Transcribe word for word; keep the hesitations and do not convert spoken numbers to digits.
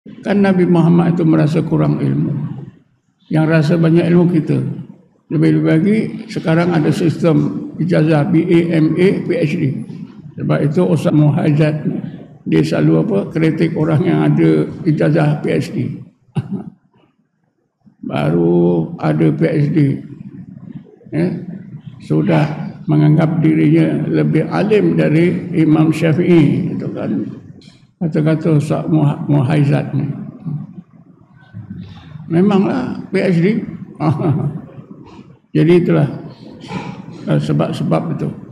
Kan Nabi Muhammad itu merasa kurang ilmu. Yang rasa banyak ilmu kita. Lebih-lebih lagi sekarang ada sistem ijazah B A, M A, P H D. Sebab itu Ustaz Muhaizat dia selalu apa kritik orang yang ada ijazah P H D. Baru ada P H D. Eh, sudah menganggap dirinya lebih alim dari Imam Syafi'i, itu kan kata-kata Ustaz Muhaizat ni. Memanglah P H D. Jadi itulah sebab-sebab itu.